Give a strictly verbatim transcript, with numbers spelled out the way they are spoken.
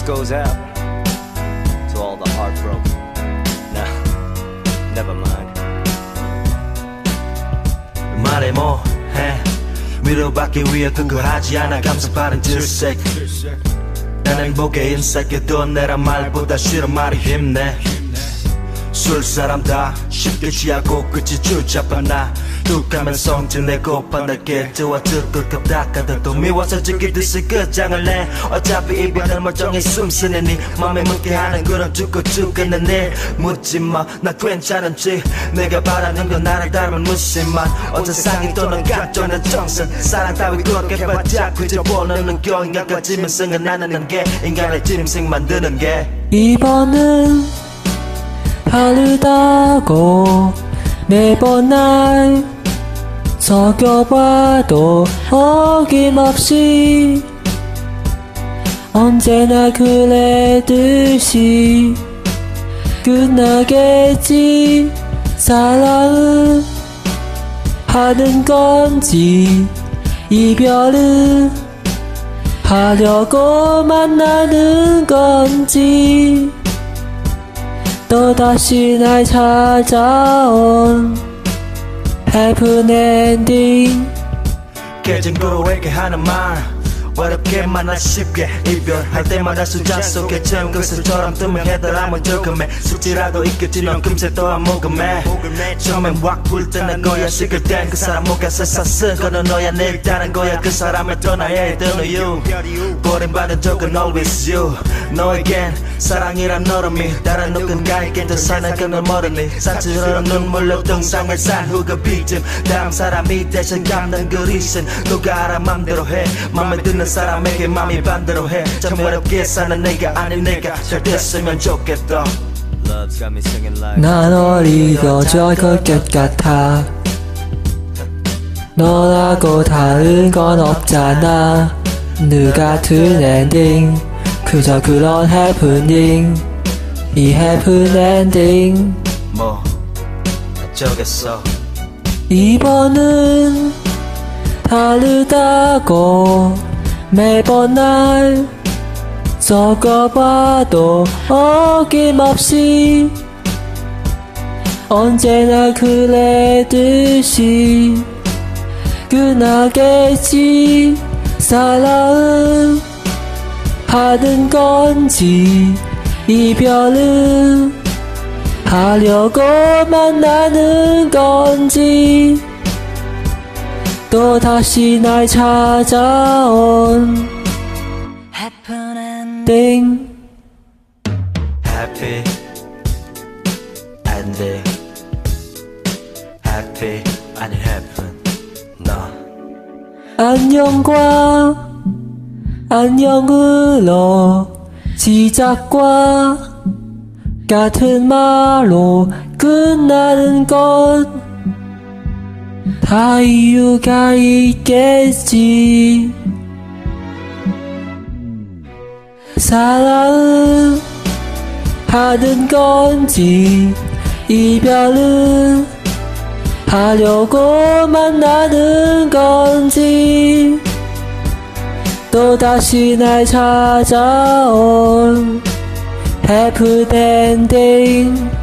This goes out to all the heartbroken. Nah, never mind. 말해 뭐해 위로받기 위해 근거하지 않아 감성파는 질색 난 행복에 인색해도 내란 말보다 싫은 말이 힘내 술사람 다 쉽게 취하고 끝이 줄잡아 나 뚝하면 성질내 고파 날게 도와줄 것 같다가도 미워서 지키듯이 끝장을 내 어차피 이별은 멀쩡히 숨쉬는 네 맘에 묻게 하는 그런 죽고 죽겠는 일 묻지마 나 괜찮은지 내가 바라는 건 나를 닮은 무심한 어제상이 또는 각종의 정신 사랑 따위 그렇게 바짝 그저보는 눈겨 인간까지만 생각나는 게 인간의 짐승 만드는 게 이번은 다르다고 매번 날 속여봐도 어김없이 언제나 그랬듯이 끝나겠지 사랑은 하는 건지 이별은 하려고 만나는 건지 또다시 날 찾아온 해프엔딩 깨진 거로에게 하는 말 어렵게 만나 쉽게 이별할 때마다 수잔 속에 채운 그슬처럼 투명해더라면 조금의 숙지라도 있겠지 넌 금세 또 안 모금해 처음엔 확 불 때는 거야 식을 땐 그 사람 목에서 샀은 거는 너야 내 있다는 거야 그 사람을 떠나야 했던 이유 버림받은 적은 always you 너에겐 사랑이란 너름이 다른 누군가에겐 사는 그는 모르니 상처럼 눈물로 등상을 산 후 그 빚은 다음 사람이 대신 갚는 그 리신 누가 알아 맘대로 해 맘에 드는 사람에게 맘이 반대로 해 참 어렵게 사는 내가 아닌 내가 잘 됐으면 좋겠다 난 어리겨져 것 같아 너라고 다른 건 없잖아 늘 같은 엔딩 그저 그런 해프닝 이 해프엔딩 뭐 어쩌겠어 이번은 다르다고 매번 날 섞어봐도 어김없이 언제나 그랬듯이 끝나겠지 사랑은 하는 건지 이별은 하려고 만나는 건지 또다시 날 찾아온 해프엔딩 Happy ending Happy and happen 너 안녕과 안녕으로 시작과 같은 말로 끝나는 것 다 이유가 있겠지 사랑은 하는 건지 이별은 하려고 만나는 건지 또다시 날 찾아온 해프엔딩